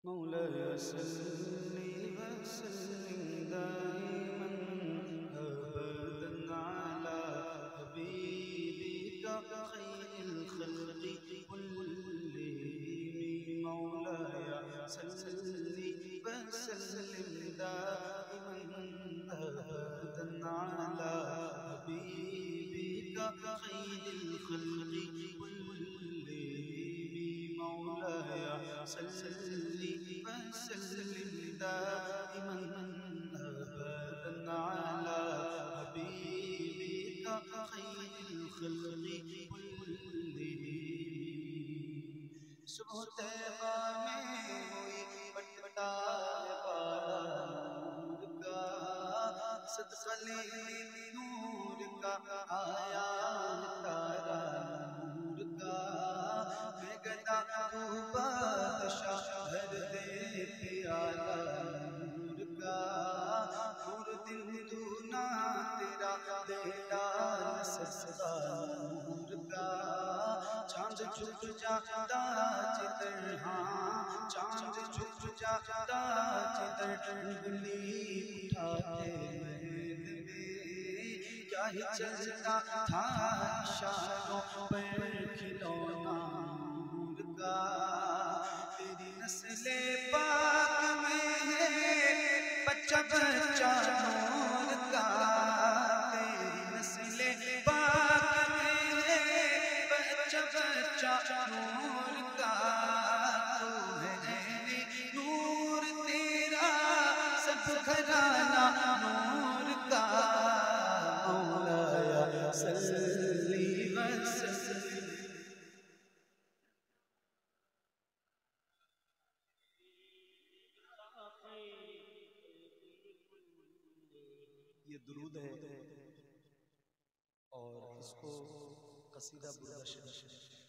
मौलाया सल्ली व सल्लिम दाइमन अबदन अला हबीबिका खैरिल खल्क़ि कुल्लिहिम। मौलाया सल्ली व सल्लिम दाइमन अबदन अला हबीबिका खैरिल खल्क़ि कुल्लिहिम। मौलाया सल्ली व सल्लिम दाइमन अबदन अला हबीबिका खैरिल खल्क़ि कुल्लिहिम। सुबह तैबा में हुई बटबटाए बाला नूर का, सदका लेने नूर का आया तारा नूर का। मैं गदा तू बादशाह भर दे प्याला नूर का। नूर दिन दूना तेरा बेटा सस्ता नूर का। चांद छुप जाता जिधर, हाँ चांद छुप जाता जिधर, उंगली उठाते महल में क्या ही चलता था इशारों पर खिलौना नूर का। तेरी नस्ले पाक में है बच्चा बच्चा नूर का। तेरी नस्ले पाक में है बच्चा बच्चा नूर का। तू है ऐने नूर तेरा सब घराना नूर का। मौलाया सल्ली व सल्लिम। ये दुरूद है और इसको कसीदा बुर्दा शरीफ,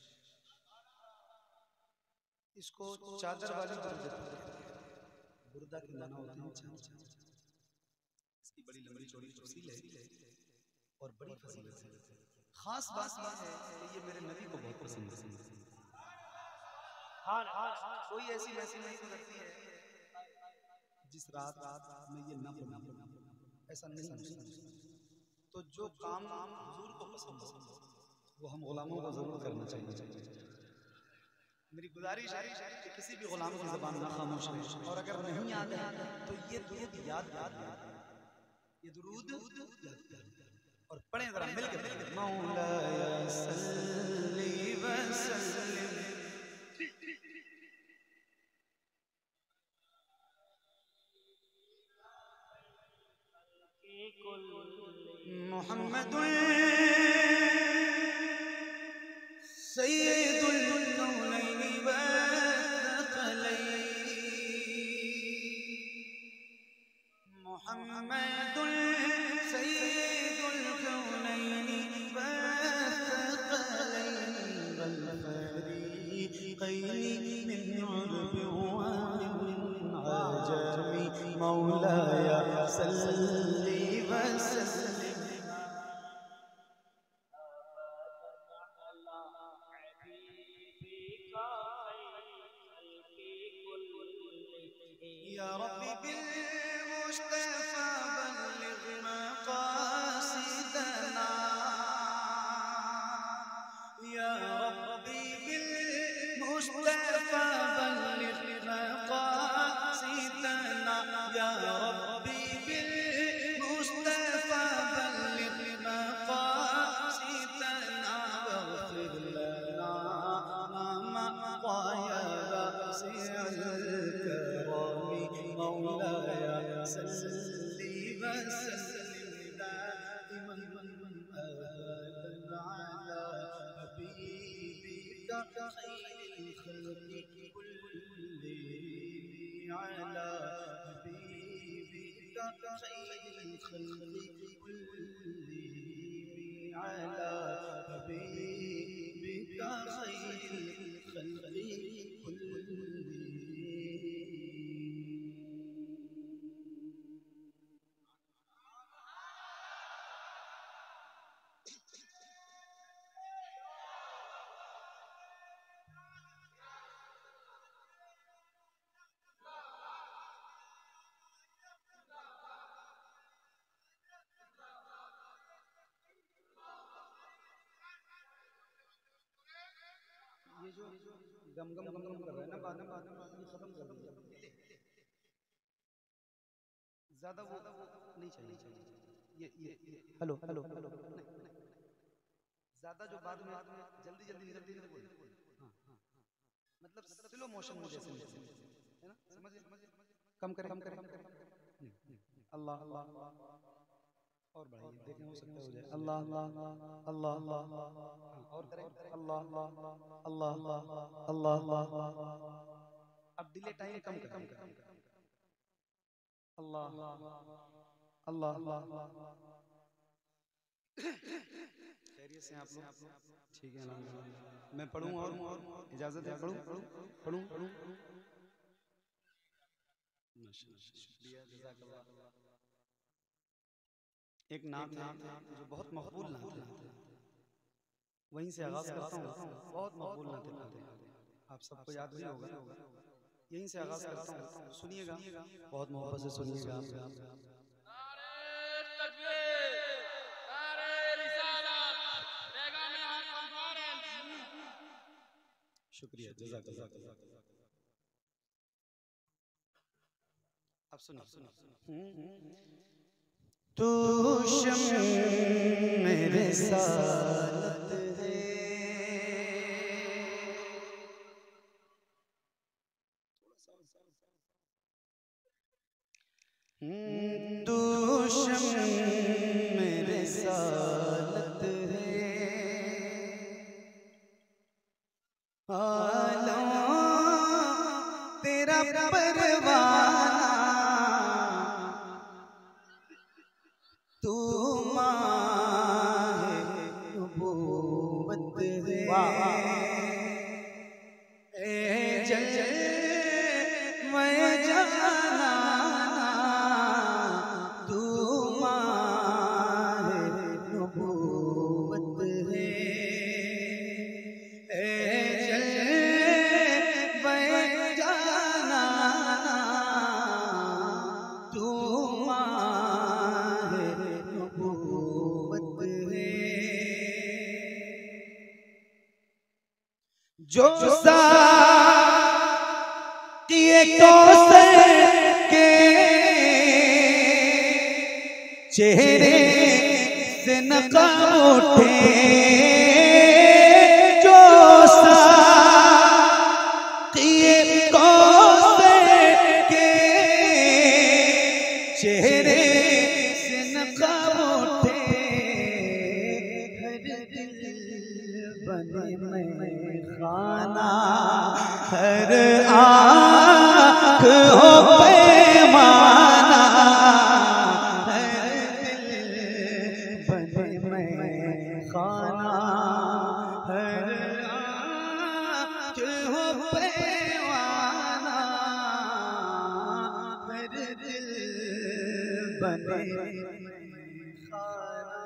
इसको चादर वाली दुरूद कहते हैं। बुर्दा के माना होते हैं चादर। इसकी बड़ी लंबी चौड़ी तफसील है और बड़ी फजीलत है। खास बात यह है कि ये मेरे नबी को बहुत पसंद है। कोई ऐसी महफिल नहीं गुजरती है जिस रात में ये ना पढ़ूं, ऐसा नहीं है। तो जो काम हुजूर को पसंद हो वो हम गुलामों को जरूर करना चाहिए। मेरी गुजारिश है कि किसी भी गुलाम की ज़बान ना खामोश रहे, और अगर नहीं याद है तो ये दुरूद याद कर, ये दुरूद याद कर और पढ़ें जरा मिलकर। मौलाया सल्ली व सल्लिम। मुहम्मदुल सय्यदुल कौनैनि व थक़लैनि। मुहम्मदुल सय्यदुल कौनैनि व थक़लैनि वल फ़रीक़ैनि मिन उर्ब व मिन अजम। मौलाया सल्ली व सल्लिम। या रब्बी बिल मुस्तफ़ा बल्लिग़ मक़ासिदना। या रब्बी बिल मुस्तफ़ा बल्लिग़ मक़ासिदना। या रब्बी बिल मुस्तफ़ा बल्लिग़ मक़ासिदना। वग़फ़िर लना मा मक़ा या वासिअल करम। मौलाया सल्ली व सल्लिम दाइमन अबदन अला हबीबिका खैरिल खल्क़ि कुल्लिहिम। अला हबीबिका खैरिल खल्क़ि कुल्लिहिम। अला हबीबिका खैरिल खल्क़ि कुल्लिहिम। गम गम गम गम कर रहा है ना, बाद में खत्म कर दिया। ज्यादा वो नहीं चाहिए। ये हेलो हेलो ज्यादा जो बाद में जल्दी जल्दी निकलती है बोल, मतलब स्लो मोशन में जैसे है ना, समझिए। कम करे अल्लाह अल्लाह और बढ़ाइए, देखें हो सकता हो जाए। अल्लाह अल्लाह अल्लाह और करें अल्लाह अल्लाह अल्लाह अल्लाह। अब डिले टाइम कम करें अल्लाह अल्लाह अल्लाह। खैरियत से आप लोग? ठीक है, मैं पढ़ूं और इजाजत है? पढ़ूं पढ़ूं पढ़ूं। शुक्रिया, जज़ाकल्लाह। एक नात है जो बहुत मकबूल नात है, वहीं से आगाज करता हूँ। बहुत मकबूल नात है, आप सबको याद भी होगा। यहीं से आगाज करता हूँ, सुनिएगा, बहुत मोहब्बत से सुनिएगा। शुक्रिया, जज़ाकल्लाह। अब सुनो तू शम्म मेरे साथ है, तू शम्म मेरे साथ है, आलम तेरा परवाना, तू माहे नबूवत है, ए जल मैं जाना, तू माहे नबूवत है, ए जल मैं जाना, तू माहे नबूवत है। जो साक़िए कौसर के चेहरे से नक़ब उठे, जो साक़िए कौसर के चेहरे से नक़ब उठे, हर दिल बने मैं खाना, हर आँख हो पैमाना, हर दिल बने मैं खाना, हर आँख हो पैमाना, हर दिल बने खाना।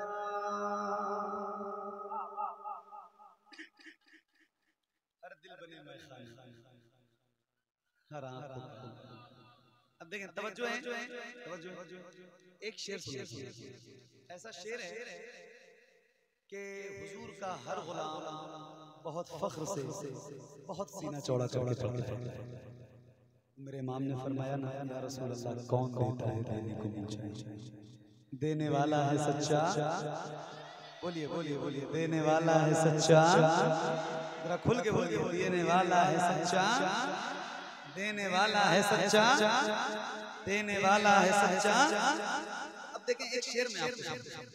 हर दिल बने मैं खाना, हर आँख। अब देखें, तवज्जो है, तवज्जो। एक शेर सुनिए, ऐसा शेर है कि हुजूर का हर गुलाम बहुत फख्र से, बहुत सीना चौड़ा करके पढ़ते हैं। मेरे इमाम ने फरमाया ना, या रसूल अल्लाह, कौन देता है देने को मुझे, देने वाला है सच्चा। बोलिए बोलिए बोलिए, देने वाला है सच्चा, जरा खुल के बोलिए, देने वाला है सच्चा, देने वाला है सच्चा, देने वाला है सच्चा। अब देखें, एक शेर में आपको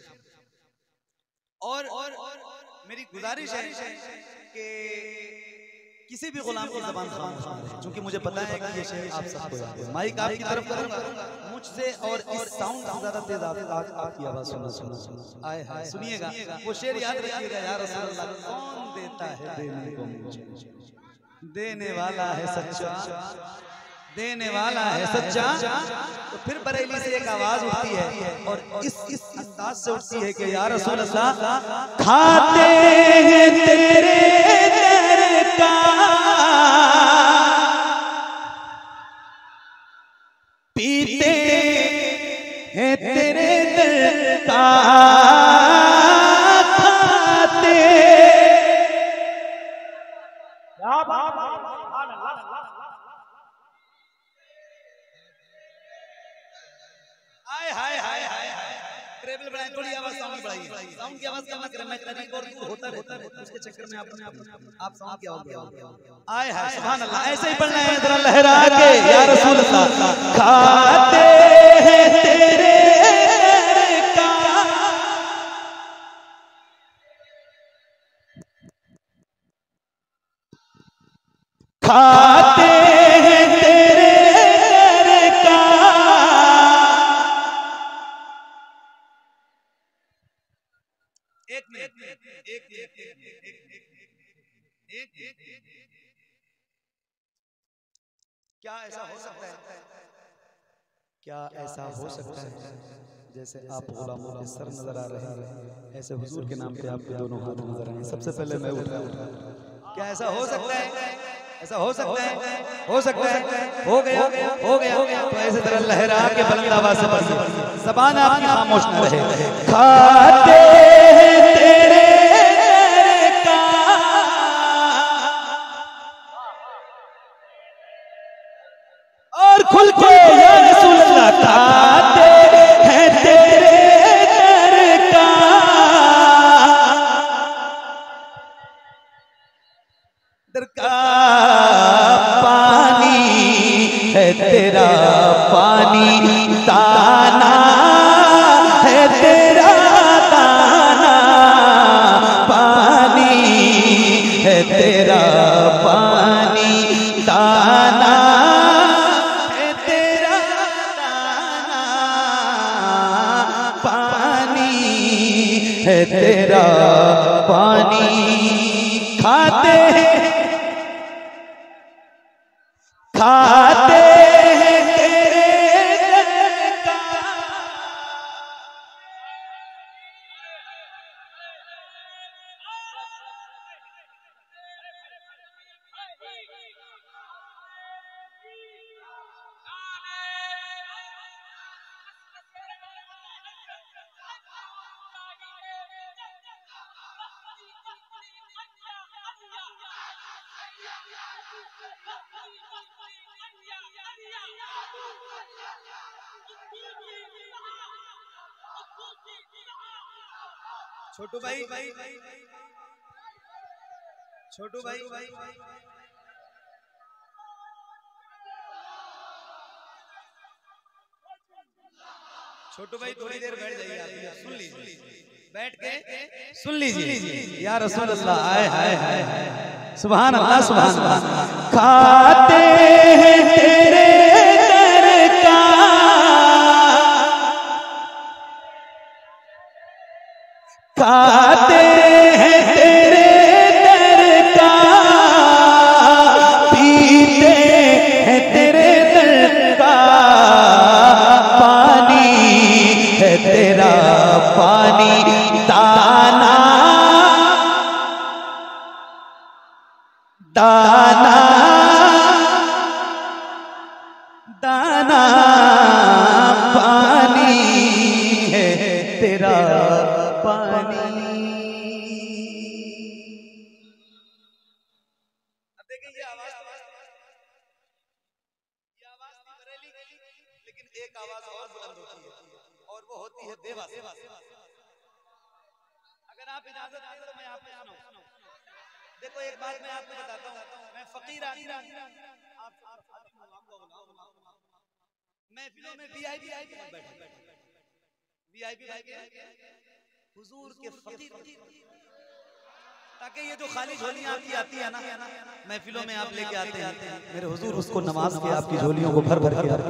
और मेरी गुजारिश है कि किसी भी गुलाम की ज़बान खामोश ना रहे, क्योंकि मुझे पता है कि ये शेर आप सबको याद है। माइक आपकी तरफ करूंगा मुझसे, और इस साउंड से ज़्यादा तेज आपकी आवाज़ सुनना आए हाय, सुनिएगा वो शेर याद रखिएगा। या रसूल अल्लाह, कौन देता है देने को मुझे, देने वाला है सच्चा, देने वाला है सच्चा। तो फिर बरेली से एक आवाज उठती है, और इस अंदाज से उठती है कि या रसूल अल्लाह, खाते हैं तेरे दर का, पीते हैं तेरे दर का, खाते। क्या लेवल बढ़ाएं, थोड़ी आवाज साउंड बढ़ाइए, साउंड की आवाज कम ना करें, मैं करीब और दूर होता रहता है, उसके चक्कर में आप साउंड की आवाज आए हाय सुभान अल्लाह। ऐसे ही पढ़ना है जरा लहरा के या रसूल अल्लाह। खाते हैं तेरे का खाते हैं तेरे का एक क्या ऐसा हो सकता है, क्या ऐसा हो सकता है जैसे आप गुलामों के सर नजर आ रहे हैं, ऐसे हुजूर के नाम पे आपके दोनों हाथ नजर आए। सबसे पहले मैं उठा, क्या ऐसा हो सकता है, ऐसा हो सकता है, हो सकता है, हो गया तो ऐसे तरह लहरा के बुलंद आवाज से पढ़िए, ज़बान आपकी खामोश न रहे। खाते हैं तेरे का और खुल के या रसूल अल्लाह। खाते हैं तेरे का दर का पानी है तेरा पानी, दाना है तेरा दाना, पानी है तेरा पानी, दाना है तेरा दाना, पानी है तेरा पानी। खाते हैं तेरे का छोटू भाई, छोटू भाई, छोटू भाई थोड़ी देर बैठ जाइए, आप सुन लीजिए, बैठ के सुन लीजिए या रसूल अल्लाह। आए हाय हाय सुभान अल्लाह सुभान अल्लाह। खाते हैं तेरे दर का खाते हैं तेरे दर का, पीते हैं तेरे दर का पानी है तेरा पानी, दाना दाना दाना पानी है तेरा पानी। अब देखिए ये आवाज बरेली, लेकिन एक आवाज और बुलंद होती है और वो होती है देवास। अगर आप इजाजत दें तो मैं आपको सुनाऊं। देखो एक बात मैं आपको बताता हूँ, मैं फकीर आदमी, महफिलों में वीआईपी हुजूर के फकीर, ताकि ये जो खाली झोलियां आपकी आती है ना महफिलों में, आप लेके आते हैं मेरे हुजूर उसको नमाज के आपकी झोलियों को भर भर के आपको।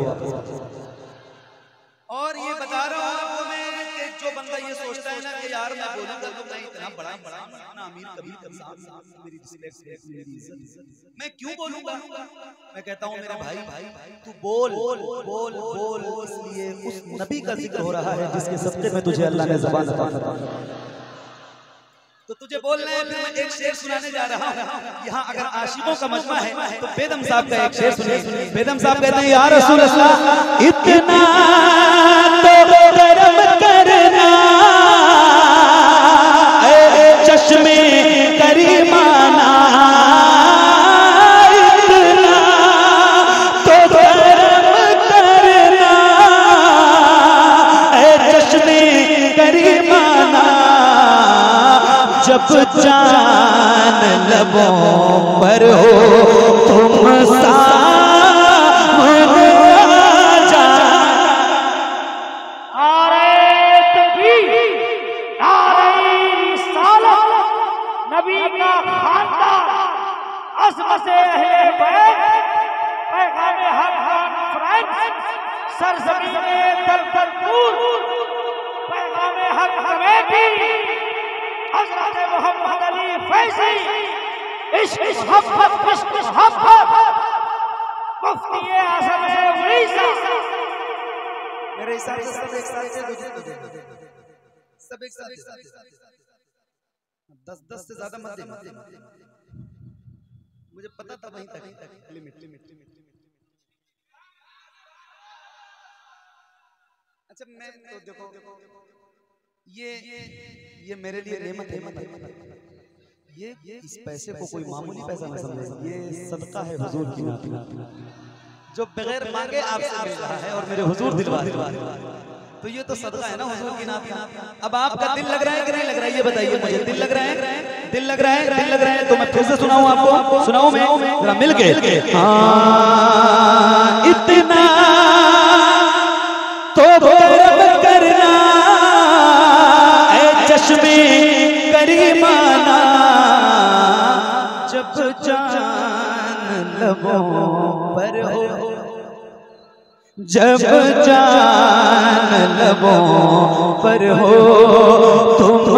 और ये बता रहा हूँ आपको मैं कि जो बंदा ये सोचता है ना कि यार मैं बोलूंगा तो मैं इतना बड़ा अमीर कभी मेरी रिस्पेक्ट, मैं क्यों बोलूंगा? मैं कहता हूँ मेरे भाई तू बोल बोल बोल बोल, इसलिए उस नबी का जिक्र हो रहा है जिसके सदक़े में तुझे अल्लाह ने ज़बान अता फरमाई। तो तुझे बोलना है, फिर मैं एक शेर सुनाने जा रहा हूँ। यहाँ अगर आशिकों का मजमा है तो बेदम साहब का एक शेर सुनिए। बेदम साहब कहते हैं, या रसूल अल्लाह इतना तो करम करना चश्मे करीमाना, इतना तो करम करना चश्मे जान लबों पर हो तुम सामने आ जा। नारे तकबीर, नारे रिसालत, नबी का खानदान, अज़मत अहले बैत, पैगाम हक कॉन्फ्रेंस, सरज़मीने दलदलपुर, पैगाम हक कमेटी, हज़रत मोहम्मद अली फैज़ी, इश्क मोहब्बत मुफ्ती आज़म उड़ीसा। मेरे हिसाब से सब एक साथ से सब एक साथ 10 से ज्यादा मत दे। मुझे पता था वहीं तक लिमिट। अच्छा मैं तो देखो ये मेरे लिए नेमत है। ये इस पैसे को कोई मामूली पैसा न समझे, ये सदका है हुजूर की नात जो बगैर मांगे आपसे मिल रहा है और मेरे हुजूर दिलवा रहे हैं। तो ये तो सदका है ना हुजूर की नात। अब आपका दिल लग रहा है कि नहीं लग रहा है ये बताइए मुझे। दिल लग रहा है, दिल लग रहा है, दिल लग रहा है तो मैं फिर से सुनाऊं आपको, सुनाऊं मैं जरा मिल के। हाँ इतना तो कर्म करना ऐ चश्मे करीमाना, जब जान लबों पर हो, जब जान लबों पर हो तुम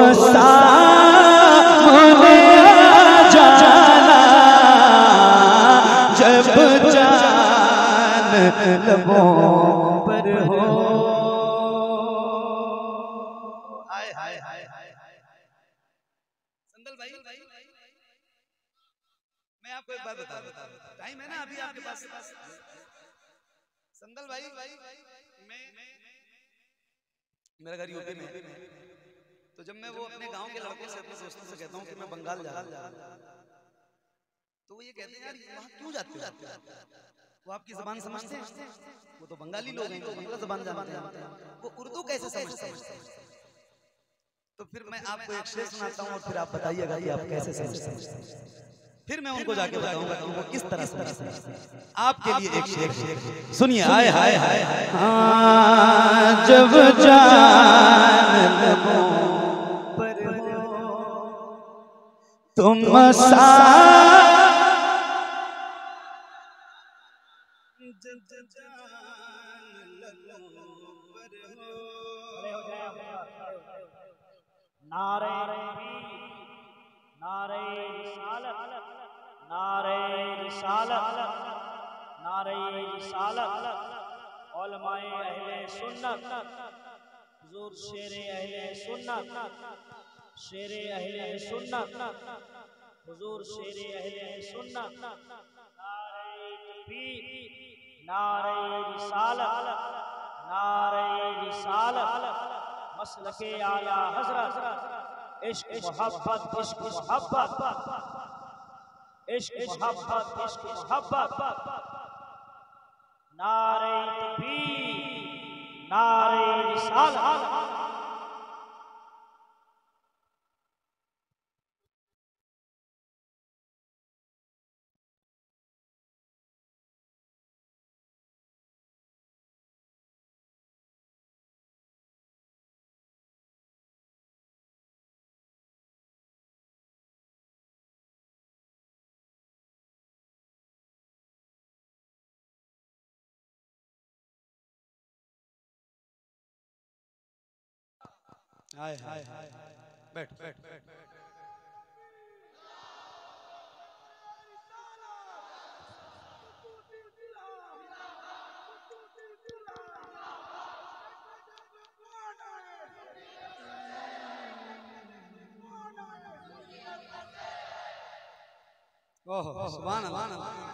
सामने आ जाना, जब जान लबों पर हो। संदल भाई मैं आपको एक बात बता दूं, टाइम है ना अभी आपके पास। संदल भाई मैं मेरा घर यूपी में है, तो जब मैं वो अपने गांव के लड़कों से अपने दोस्तों से कहता हूँ कि मैं बंगाल जा रहा हूँ, तो वो ये कहते हैं यार वहाँ क्यों जाते हो, वो आपकी जबान समझते हैं, वो तो बंगाली लोग हैं, बांग्ला जबान जानते हैं, वो उर्दू कैसे समझते हैं। तो फिर मैं आपको एक शेर सुनाता हूँ और फिर आप बताइएगा कि आप कैसे समझते हैं, फिर मैं उनको जाके बताऊंगा कि वो किस तरह समझते हैं। आपके लिए एक शेर सुनिए। आए हाय हाय हाय, जब जान लबों पर हो तुम नारे तकबीर, नारे रिसालत, नारे रिसालत, नारे रिसालत, उलमाए अहले सुन्नत, हुजूर शेरे अहले सुन्नत, शेरे अहले सुन्नत, हुजूर शेरे अहले सुन्नत। नारे तकबीर, नारे रिसालत, नारे रिसालत, मसलके आला हजरत, इश्क मोहब्बत, इश्क मोहब्बत, इश्क मोहब्बत, इश्क मोहब्बत। नारे तकबीर, नारे रिसालत। हाय हाय हाय बैठ बैठ। ओहो सुभान अल्लाह।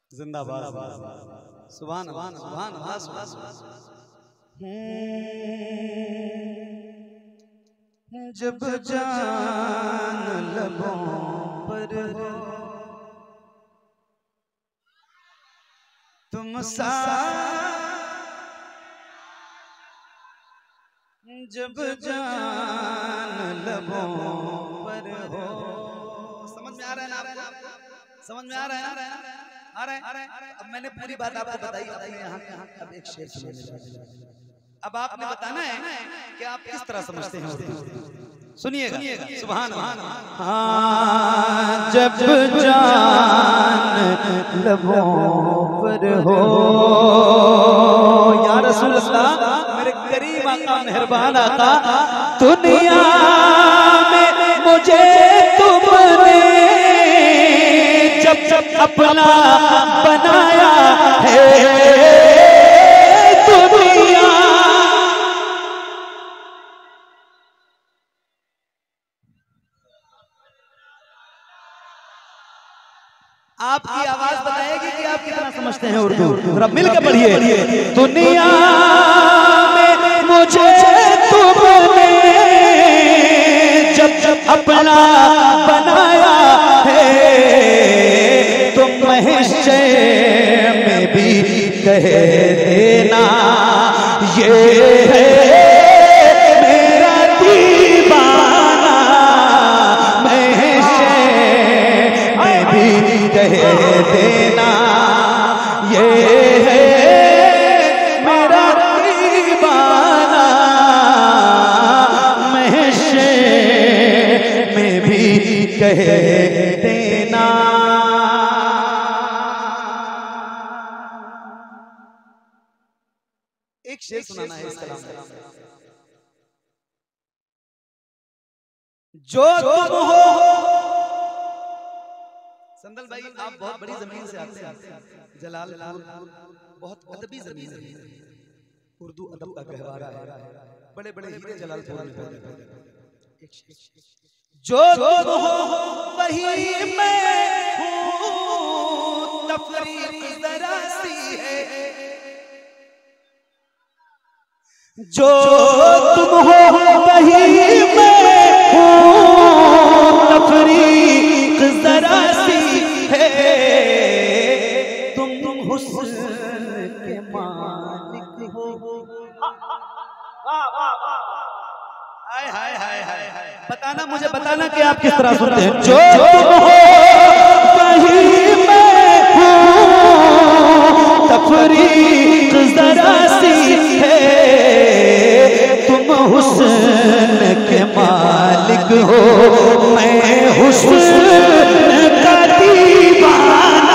जिंदाबाद। सुभान अल्लाह, सुभान अल्लाह, सुभान अल्लाह। जब जान लबों पर हो तुम सा, जब जान लबों पर हो। समझ में आ रहा है ना आपको? समझ में आ रहा है? आ रहा है? अब मैंने पूरी बात आपको बताई। अपने यहाँ अब एक शेर सुनिए। अब आपने बताना है कि आप किस तरह समझते हैं उर्दू। सुनिएगा। सुभान अल्लाह। हाँ, जब जान लबों पर हो या रसूल अल्लाह, मेरे करीम आका, मेहरबान आका, दुनिया में मुझे तुमने जब जब अपना बनाया है दुनिया। आपकी आवाज बताएगी कि आप कितना समझते हैं उर्दू। जरा मिलकर पढ़िए। दुनिया में मुझे तुमने जब जब अपना बनाया है, तुम महशर में भी कह देना ये है मेरा दीवाना। महशर में भी कह देना ये है मेरा दीवाना। महशर में भी कह देना। एक शेर सुनाना है इस कलाम में। जो तुम हो संदल भाई, आप बहुत बड़ी जमीन से आते हैं। जलालपुर बहुत अदबी जमीन है। उर्दू अदब का गहवारा है। बड़े बड़े हीरे जलालपुर में पैदा हुए। जो तुम हो वही मैं हूँ, तफरीक जरा सी है। जो तुम हो वही मैं हूँ, तफरीक जरा सी है। तुम हुस्न के मालिक हो। हाय हाय हाय हाय हाय। बताना, मुझे बताना कि आप किस तरह सुनते हैं। जो तुम हो वही मैं हूँ, तफरीक जरा सी है। तुम हुस्न के मालिक हो, मैं हुस्न का दीवाना।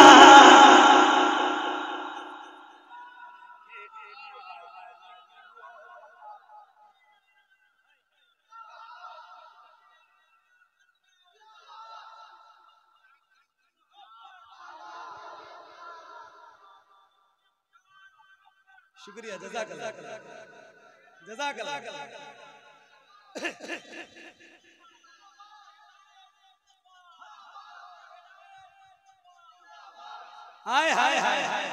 शुक्रिया, जज़ाकल्लाह, जज़ाकल्लाह। हाय हाय हाय हाय।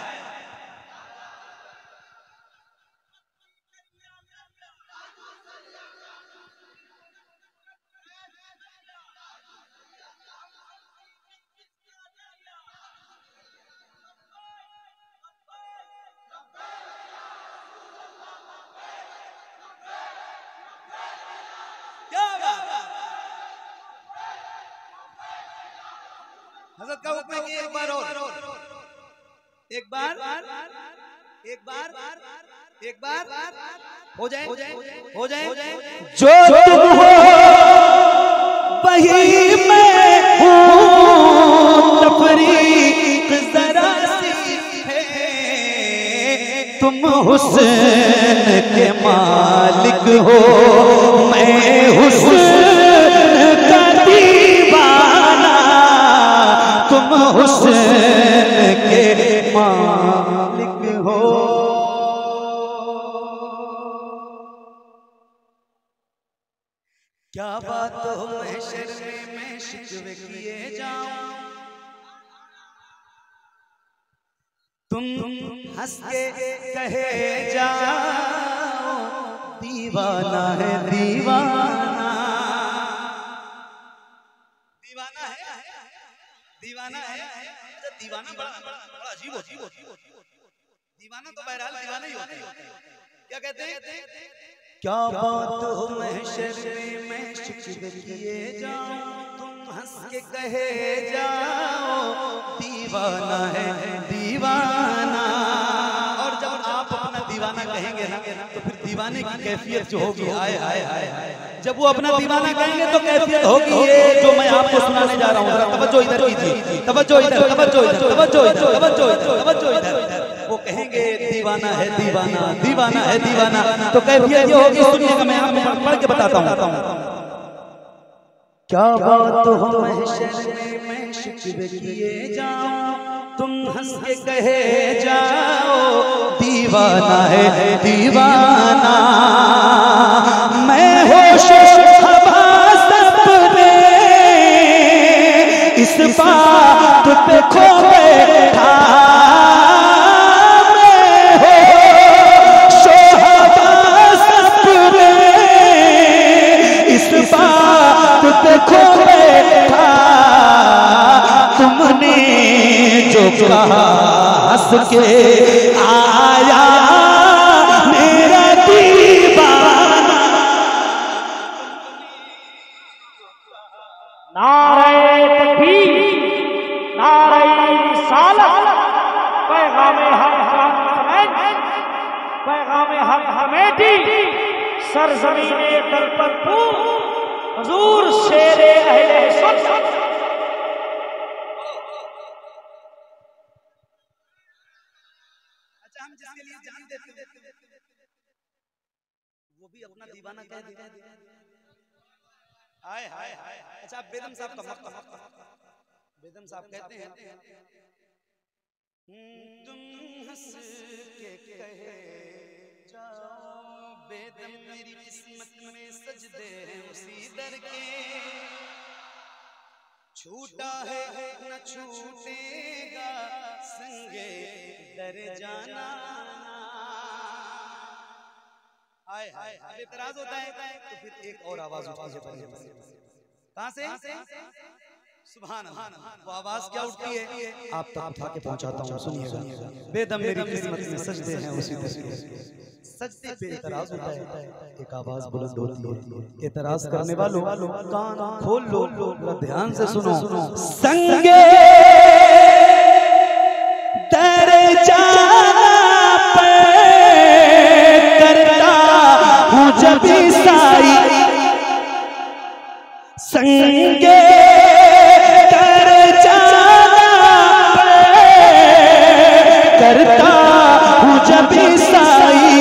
हज़रत का हुक्म है कि एक बार और, एक बार, एक बार, एक बार हो जाए, हो जाए। जो तुम हो वही मैं हूँ, तफरीक जरा सी है। तुम हुस्न के मालिक हो, मैं हुस्न का दीवाना। तुम हुस्न के मालिक हो। क्या बात हो महशर में मैं शिकवे किए जाऊं, तुम हंस के कहे जाओ दीवाना है दीवाना, दीवाना है, दीवाना है। दीवाना बड़ा अजीब होती है। दीवाना तो बहरहाल दीवाना ही होता है। क्या कहते हैं? क्या बात हो महशर में मैं शिकवे किए जाऊं, तुम हंस के कहे जाओ दीवाना है दीवाना। और जब आप अपना दीवाना कहेंगे ना तो फिर दीवाने की कैफियत जो होगी, आए हाय हाय हाय, जब वो अपना दीवाना कहेंगे तो कैफियत होगी ये जो मैं आपको सुनाने जा रहा हूँ। तवज्जो इधर कीजिए, तवज्जो इधर, तवज्जो इधर, तवज्जो इधर, तवज्जो इधर, तवज्जो इधर। वो कहेंगे दीवाना है दीवाना, दीवाना है दीवाना, तो कैफियत ये होगी। सुनिएगा, मैं आपको पढ़ के बताता हूँ। क्या बात हो महशर में मैं शिकवे किए जाऊं, तुम हंस के कहे जाओ दीवाना है दीवाना। मैं होश हवासत में इस बात पे खो बैठा, खो बैठा तुमने जो कहा हंस के आया मेरा दीवाना। नारे तकबीर, नारे रिसालत, पैगामे हक समेत, पैगामे हक समेटी सरज़मीने दर पर तू हुजूर शेरे अहले सुन्नत। अच्छा, हम जिसके लिए जान देते वो भी अपना दीवाना कह देगा। हाय हाय हाय। अच्छा, बेदम साहब का मक्का, बेदम साहब कहते हैं तुम हंस के कहे जाओ बेदम मेरी किस्मत में सजदे हैं उसी दर के, छूटा है न छूटेगा संगे दर जाना। हाय हाय, अब इतराज होता है तो फिर एक और आवाज उठती है। कहां से? सुभान अल्लाह। वो आवाज क्या उठती है आप तक उठा के पहुंचाता हूं, सुनिएगा। बेदम मेरी किस्मत में सजदे हैं उसी दर के, सजदे पे इतराज होता है, एक आवाज बुलंद होती है। इतराज करने वालों कान खोल लो, ध्यान से सुनो। संगे दर जाना पे करता हूँ जब ईसाई, संगे दर जाना पे करता हूँ जब ईसाई,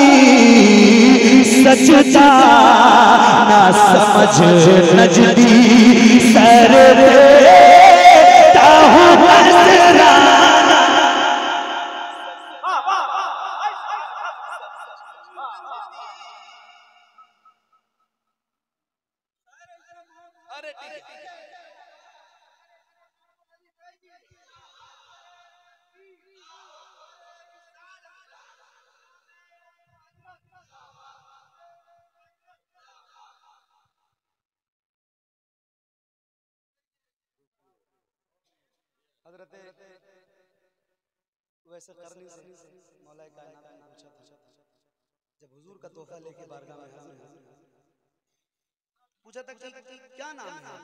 सजदा ना समझ नजदी सर देता हूँ नजराना। हज़रत वैसे करनी से मौला कायनात ने पूछा था, जब हुजूर का तोहफा लेके बारगाह में हाजिर पूछा था कि क्या नाम है?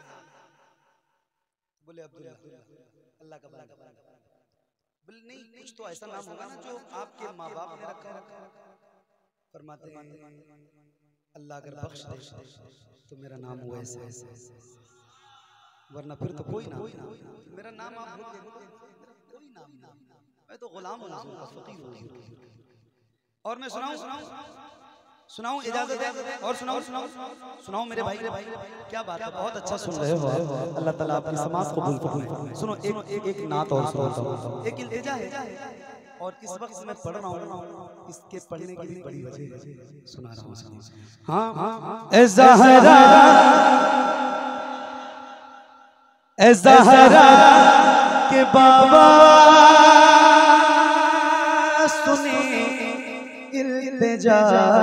बोले अब्दुल्ला, अल्लाह का बंदा। बोले नहीं, कुछ तो ऐसा नाम होगा ना जो आपके माँ बाप ने रखा। फरमाते हैं अल्लाह अगर बख्श दे तो मेरा नाम हुआ ऐसे, वरना फिर तो कोई नाम। मेरा नाम आप भूल गए, कोई नाम नहीं, मैं तो गुलाम हूं, फकीर हूं। और मैं सुनाऊं इजाजत है? और सुनाऊं मेरे भाई, क्या बात है, बहुत अच्छा सुन रहे हो आप। अल्लाह ताला आपकी समाज को कबूल फरमाए। सुनो एक नात और सुनाता हूं, एक इल्तिजा है और इस वक्त मैं पढ़ रहा हूं, इसके पढ़ने की भी बड़ी वजह सुना रहा हूं। हां ए ज़हरा, ए ज़हरा के बाबा सुने इल्तिजा,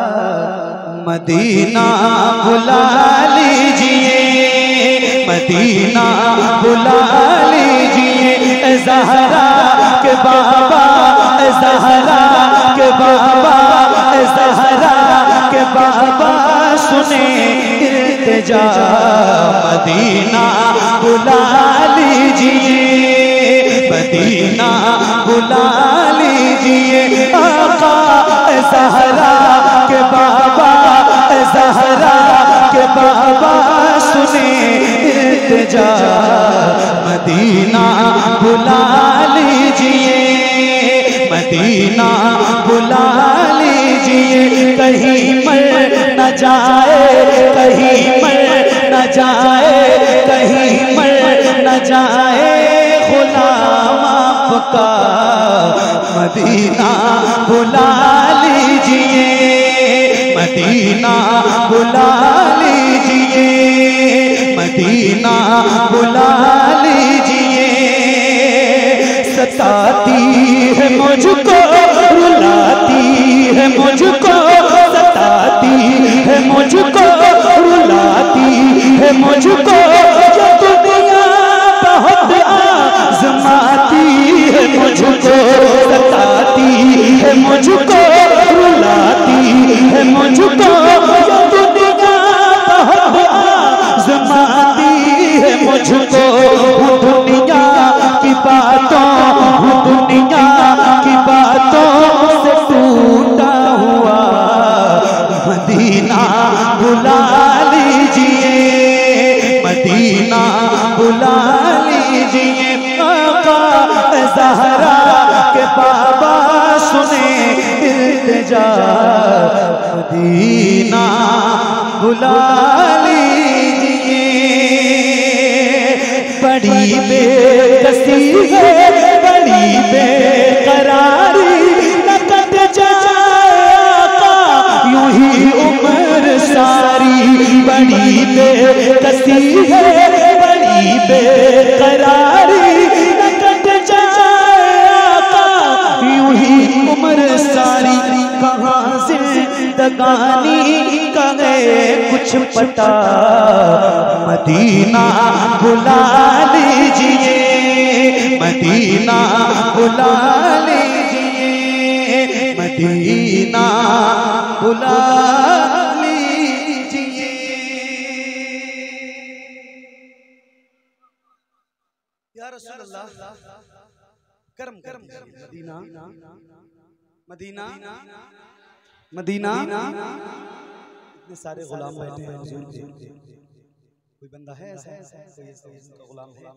मदीना बुला लीजिए, मदीना बुला लीजिए, ज़हरा के बाबा, ज़हरा के बाबा, ज़हरा के बाबा सुने इल्तिजा, मदीना बुला लीजिए, मदीना बुला लीजिए, आका ज़हरा के बाबा, ज़हरा के बाबा सुने इल्तिजा, मदीना बुला लीजिए, मदीना बुला लीजिए, कहीं मर न जाए, कहीं मर न जाए, कहीं मर न जाए गुलाम आपका, मदीना बुला लीजिए, मदीना बुला लीजिए, मदीना बुला लीजिए, सताती है मुझको, रुलाती है मुझको, सताती है मुझको, रुलाती है मुझको, जो दुनिया बहुत आज़माती है मुझको, सताती है मुझको, रुलाती है मुझको, जो दुनिया बहुत आज़माती है मुझको, दुनिया की बातों, दुनिया की बातों से टूटा हुआ, मदीना बुला लीजिए, मदीना बुला लीजिए, आका ज़हरा के बाबा सुने इल्तिजा, मदीना बुला लीजिए, बड़ी बेकसी है, बड़ी बेकरारी, न कट जाए आका यूं ही उम्र सारी, बड़ी बेकसी है, बड़ी बेकरारी, न कट जाए आका यूं ही उम्र सारी, कहाँ जिंदगानी का है कुछ पता, मदीना बुला लीजिए, मदीना बुला लीजिए, मदीना बुला लीजिए। या रसूल अल्लाह, करम करम मदीना, मदीना, मदीना, इतने सारे गुलाम बैठे हैं हुजूर के, कोई बंदा है ऐसा, कोई ऐसा गुलाम है?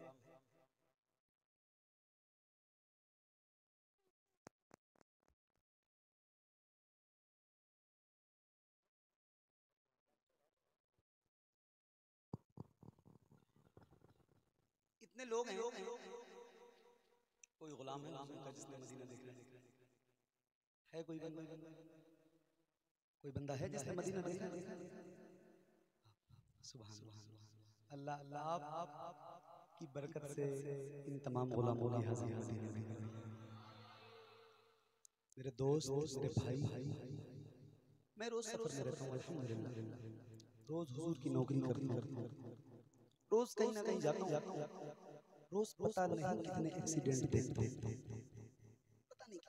इतने लोग हैं, कोई गुलाम है उनका जिसने मदीना देखा है? कोई बंदा, कोई बंदा है जिसने मदीना देखा? सुभान अल्लाह, अल्लाह आप की बरकत से इन तमाम गुलामों की हाजिरी मदीना, मेरे दोस्त, मेरे भाई, मैं रोज सफर में रहता हूँ अल्हम्दुलिल्लाह, रोज हुजूर की नौकरी करता हूँ, रोज कहीं ना कहीं जाता हूँ, रोज पता नहीं कितने एक्सीडेंट देखते हैं, पता नहीं।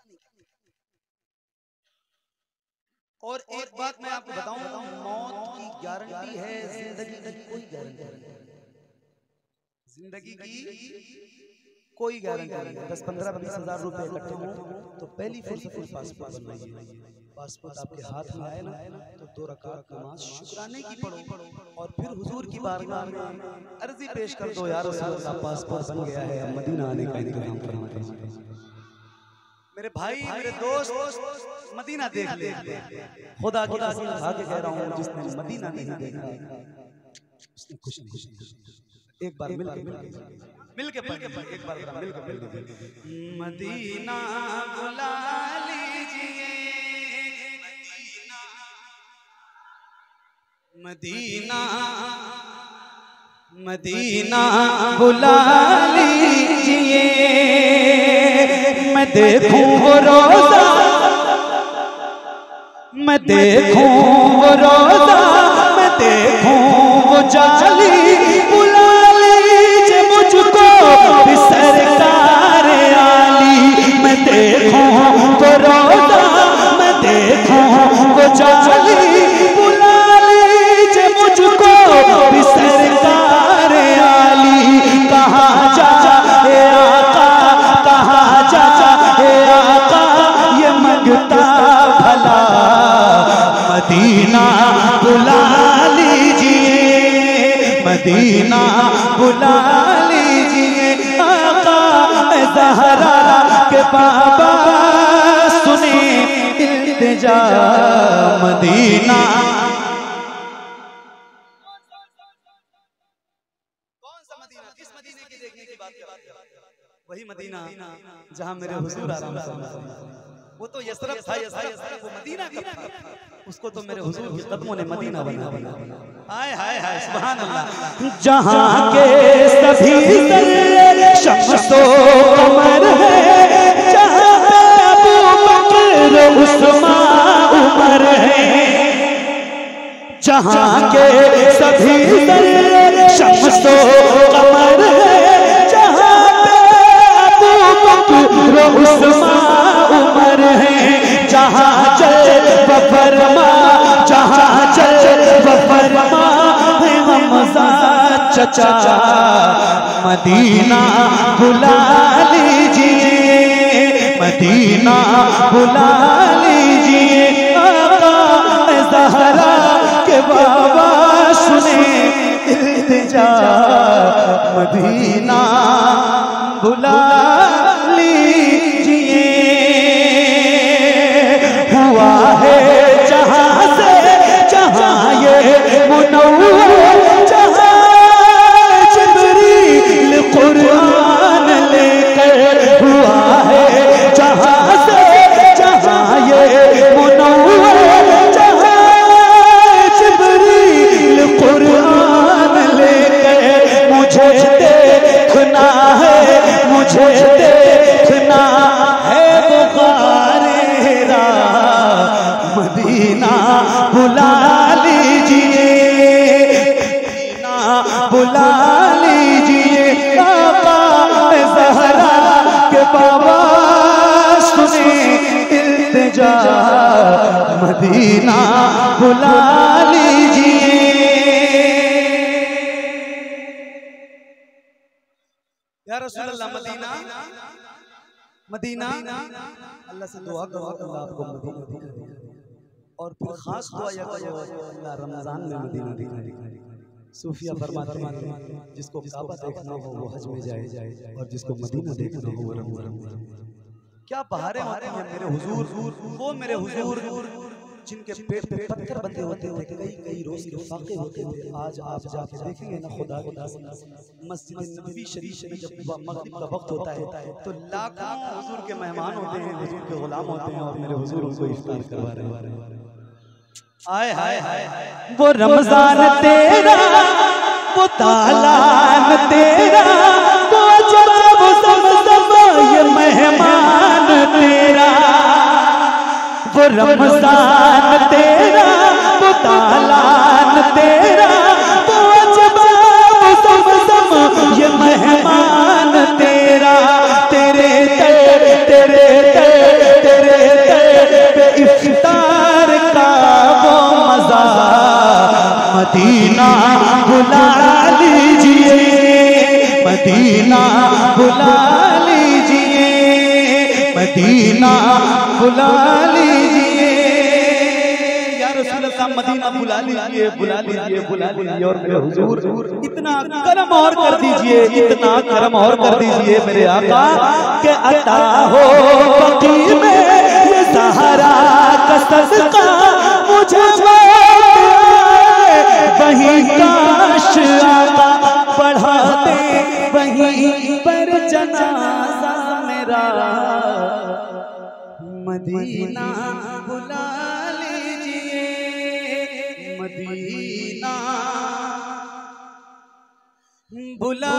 और एक बात मैं आपको बताऊं, मौत की गारंटी है, जिंदगी की कोई गारंटी नहीं, जिंदगी की कोई गारंटी नहीं। 10-15-20 हज़ार रुपए इकट्ठे हो तो पहली फुर्सत में पासपोर्ट बनवाइए, पासपोर्ट आपके हाथ में आए ना तो 2 रकात नमाज शुक्राने की पढ़ो और फिर हुजूर की बारगाह में अर्जी पेश कर दो, या रसूल अल्लाह पासपोर्ट बन गया है, अब मदीना आने का इंतजाम फरमाइए। मेरे भाई, मेरे दोस्त, मदीना देख ले, खुदा की कसम खा के कह रहा हूँ, जिसने मदीना नहीं देखा उसने खुश नहीं। एक बार मिल के एक बार मिल के मदीना बुला लीजिए, मदीना, मदीना बुला लीजिए, मैं देखूं रोज़ा मैं देखूं वो रोजा, मैं देखूं वो जाली, बुला लीजिए मुझको भी सरकार आली। मैं देखूं वो रोजा, मैं देखूं वो जाली, बुला लीजिए मुझको भी सरकार आली। कहाँ जाए आका, कहाँ जाए आका, ये मंगता भला मदीना बुला लीजिए, मदीना बुला लीजिए। आका ज़हरा के बाबा सुने इल्तिजा मदीना। कौन सा मदीना, किस मदीने की देखने की बात कर रहे हो? वही मदीना जहां मेरे हुजूर आराम फरमा। वो तो यसरफ था, यसरफ वो मदीना कब था? उसको तो मेरे हुजूर के कदमों ने मदीना बना दिया। हाय हाय हाय सुभान अल्लाह। जहां के सभी दर्रे शम्सो कमर है, जहां पे अबू बकर उस्मान उमर है। जहां के सभी दर्रे शम्सो कमर है, जहां पे अबू बकर उस्मान उमर है। जहां चल फरमा, जहां चल फरमा है हमजा चचा मदीना बुला लीजिए, मदीना बुला लीजिए। आका ज़हरा के बाबा सुने इल्तिजा मदीना बुला लीजिए। हुआ है जहां से जहां ये मुनव्वर, जहां जिब्रील कुरान लेकर। हुआ है जहां से जहां ये मुनव्वर, जहां जिब्रील कुरान लेकर। मुझे देखना है, मुझे देखना है बुखारे रा मदीना बुला लीजिए, मदीना बुला लीजिए। आका ज़हरा के बाबा सुने इल्तिजा मदीना बुला लीजिए। या रसूल अल्लाह मदीना, मदीना अल्लाह से दुआ करो अल्लाह आपको मदीना दिखाए। और फिर खास दुआ यह करो अल्लाह रमजान में मदीना दिखाए। सूफिया फरमाते हैं जिसको काबा देखना हो वो हज में जाए, और जिसको मदीना देखना हो वो रमजान में। क्या बहारें होती हैं मेरे हुजूर, वो मेरे हुजूर जिनके पेट पे पत्थर बंधे होते थे, कई कई रोज के फाके होते थे। आज आप जाके देखेंगे ना खुदा के मस्जिद नबवी शरीफ में जब मगरिब का वक्त होता है तो लाखों हुजूर के मेहमान होते हैं, हुजूर के गुलाम होते हैं, और मेरे हुजूर उनको इफ्तार करवा रहे हैं। आए हाय हाय वो रमजान तेरा, वो तालान तेरा, वो जवाब ज़मज़म ये मेहमान तेरा। वो रमजान तेरा, वो तालान तेरा, वो जवाब ज़मज़म ये मेहमान तेरा। तेरे दर, तेरे दर, तेरे दर पे इफ्तार का वो मज़ा मदीना बुला लीजिए, मदीना बुला लीजिए, मदीना बुला लीजिए। या रसूल अल्लाह मदीना बुला लीजिए, बुला लीजिए, बुला लीजिए। और मेरे हुजूर इतना करम और कर दीजिए, इतना करम और कर दीजिए मेरे आका के अता हो बकी में ये सहारा का सदका मुझे वहीं काश आका पढ़ाते वहीं पर जनाजा मेरा। मदीना बुला लीजिए, मदीना बुला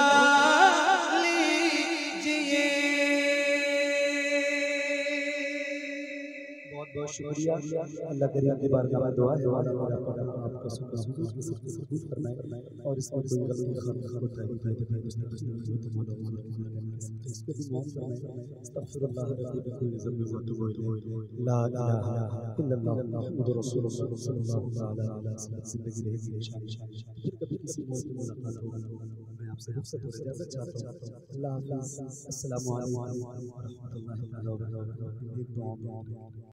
लीजिए। बहुत बहुत बहुत शुक्रिया। अल्लाह करीम की बारगाह में दुआ है आपका सुकून फरमाए और इसमें कोई गलती इसको भी माफ फरमाए। अस्तगफिरुल्लाह रब्बी बिकुल्लि ज़ंबिन व अतूबु इलैह। ला इलाहा इल्लल्लाह मुहम्मदुर रसूलुल्लाह सल्लल्लाहु अलैहि वसल्लम। जिंदगी रहेगी इंशाअल्लाह, फिर कभी किसी मौके में मुलाकात होगी। मैं आपसे रुखसत और इजाज़त चाहता हूँ। अल्लाह हाफ़िज़। अस्सलामु अलैकुम व रहमतुल्लाहि व बरकातहू।